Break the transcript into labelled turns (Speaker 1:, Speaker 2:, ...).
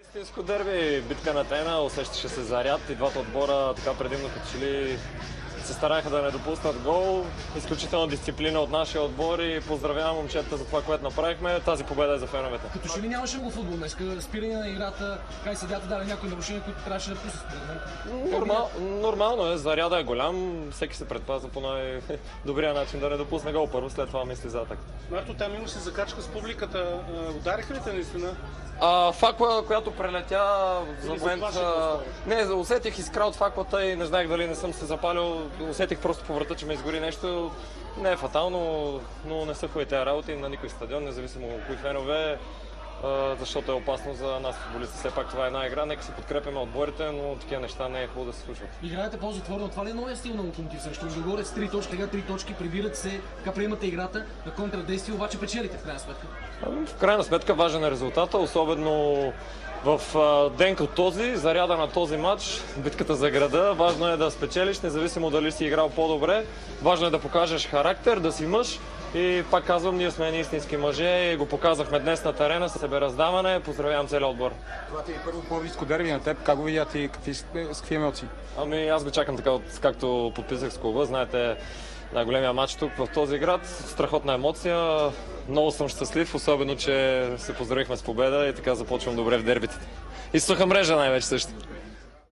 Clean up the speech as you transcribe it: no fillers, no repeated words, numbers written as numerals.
Speaker 1: Истинско дерби, битка на тена, усещаше се заряд и двата отбора така предимно като че ли се стараха да не допуснат гол. Изключителна дисциплина от нашия отбор и поздравявам момчета за това, което направихме. Тази победа е за феновете.
Speaker 2: Като че ли нямаше го футбол днес, спиране на играта, как съдята даде някои нарушения, които трябваше да пуснат според мен.
Speaker 1: Нормално е, заряда е голям, всеки се предпазва по най-добрия начин да не допусне гол първо, след това мисли за атака.
Speaker 3: Марто, там имаше закачка с публиката. Удариха ли те наистина?
Speaker 1: Факла, която прелетя за момент... Не, усетих изкра от факлата и не знаех дали не съм се запалил. Усетих просто по врата, че ме изгори нещо. Не е фатално, но не са хубави тези работи на никой стадион, независимо кои фенове, защото е опасно за нас футболисти. Все пак това е една игра, нека се подкрепяме отборите, но такива неща не е хубаво да се случват.
Speaker 2: Играете по-затворено, това ли е новия стил на Локомотив също? Договорят с 3 точки, 3 точки, прибират се, така приемате играта на контрадействие, обаче печелите в крайна сметка.
Speaker 1: В крайна сметка важен е резултата, особено в ден като този, заряда на този матч, битката за града. Важно е да спечелиш, независимо дали си играл по-добре. Важно е да покажеш характер, да си мъж. И пак казвам, ние сме истински мъже и го показахме днес на терена с себераздаване. Поздравявам целия отбор.
Speaker 4: Това ти е първо по-близко дерби на теб. Как го видят и с какви емоции?
Speaker 1: Аз го чакам така, както подписах с клуба. Знаете, най-големия матч тук в този град. Страхотна емоция. Много съм щастлив, особено, че се поздравихме с победа и така започвам добре в дербите. И суха мрежа най-вече също.